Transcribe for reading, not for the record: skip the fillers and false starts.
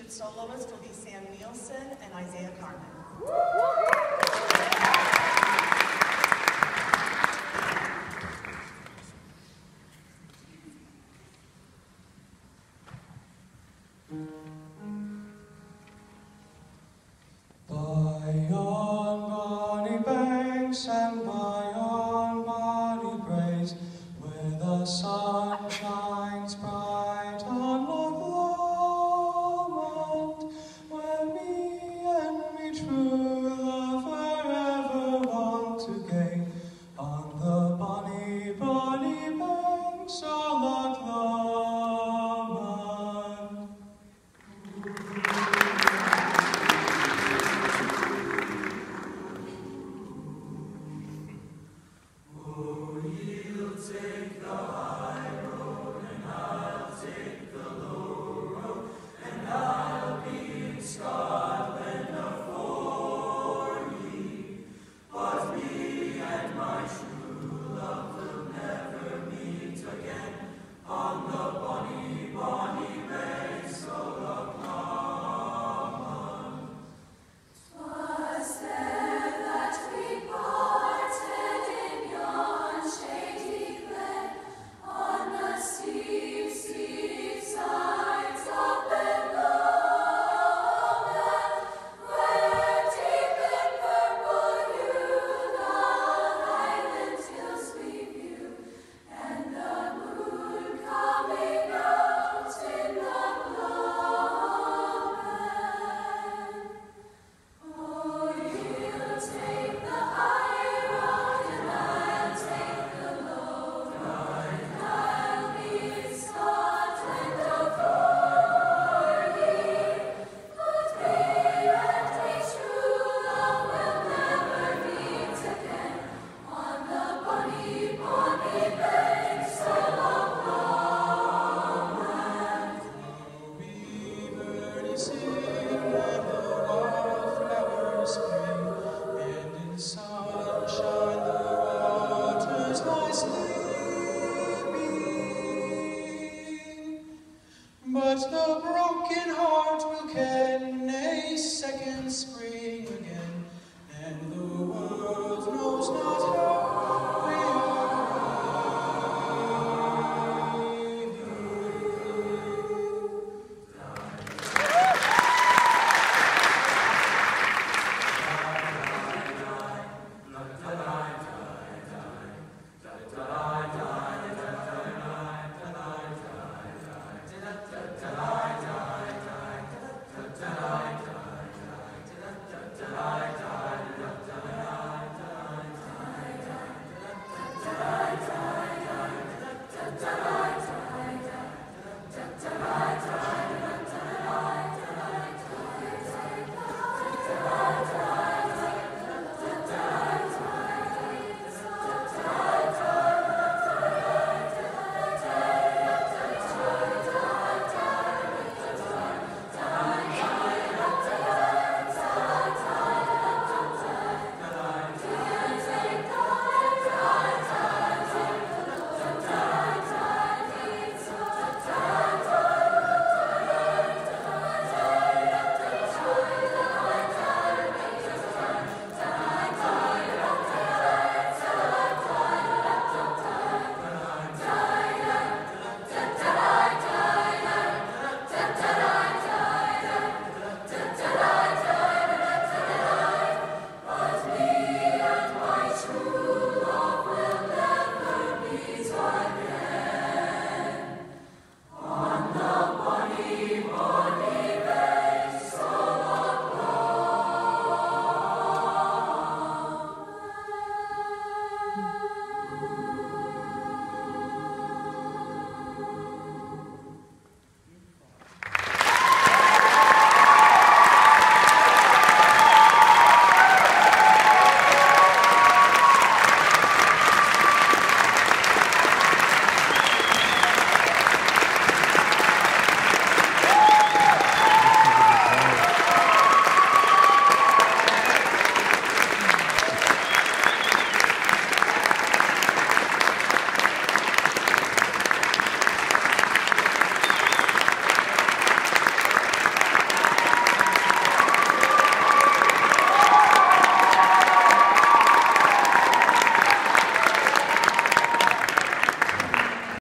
Featured soloists will be Sam Nielsen and Isaiah Carmen. By yon bonny banks and by yon bonny braes, where the sun shines bright on Loch Lomond, where me and me true love forever want to gae, on the bonny, bonny banks of Loch Lomond. But the broken heart will ken a second spring again, and the world knows not how we